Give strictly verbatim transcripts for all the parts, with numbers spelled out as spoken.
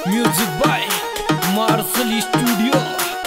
Music by martial studio.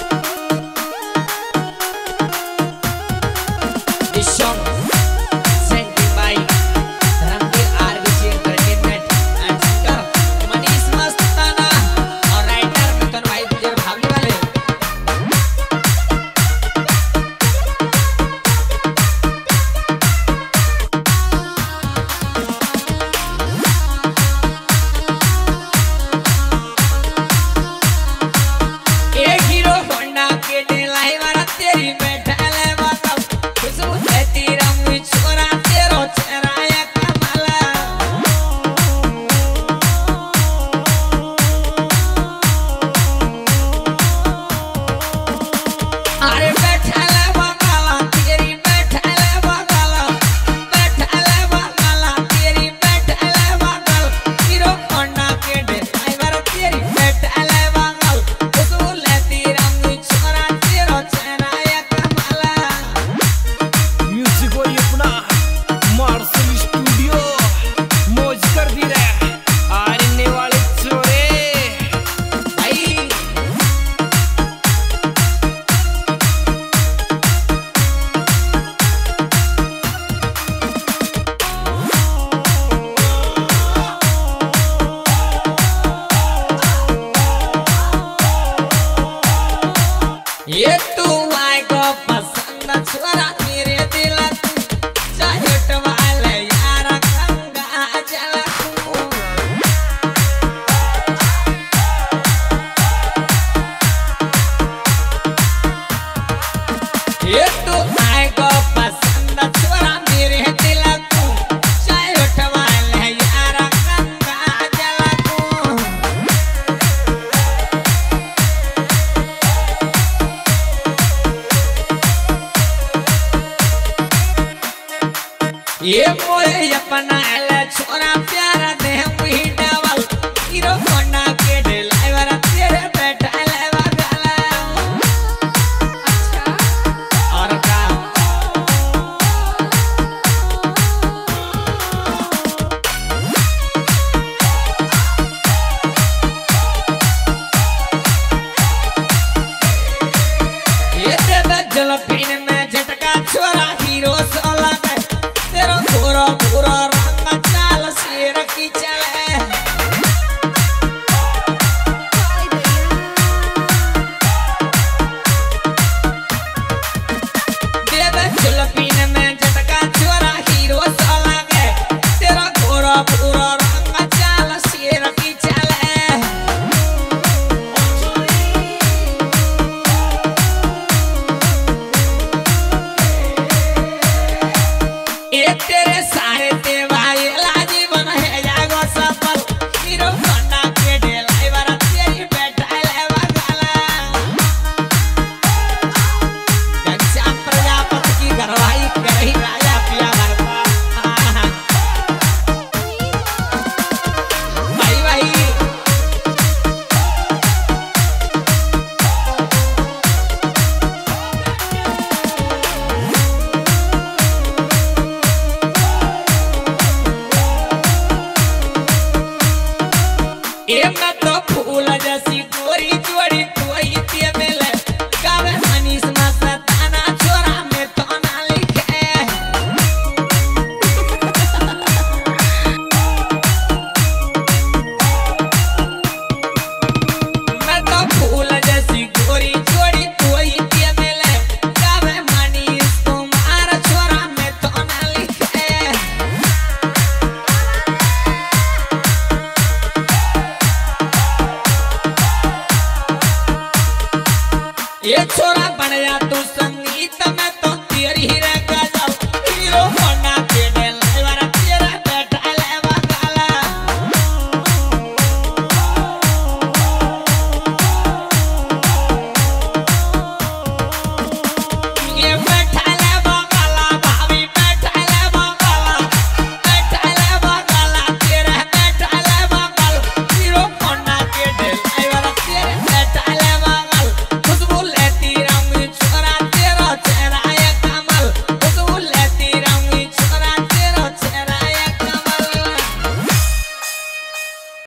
ये तू आए को पसंद छोरा मेरे दिल चाहत वाले यार गंगा जल ये तू आए को पसंद छोरा मेरे दिल चाहत वाले यार गंगा जल ये मोरे अपना छोरा प्यारा दे वही डबल हीरो होंडा के ड्राइवर तेरे बैठा ले बगला। अच्छा और का ये तेरे जलपीन में झटका छोरा हीरो सोला पूरा पूरा रंग चाल शेर की चले देवे जुलपीन में झटका छोरा हीरो साला के तेरा पूरा पूरा रंग चाल शेर की चले। ये तेरे सारे तेवाए लाजीवन है जागो सफल हीरो होंडा के ड्राइवर तेरी बैठा ले बगला। घनश्याम प्रजापति की घरवाई करही राजा पिया भरता भाई भाई ये मैं तो फूल जैसी गोरी जोड़ी कोई ते मिले गावे मनीष मस्ताना छोरा में तो ना लिखे। मैं तो फूल जैसी गोरी जोड़ी कोई ते मिले गावे मनीष कुमार छोरा में तो ना लिखे। ये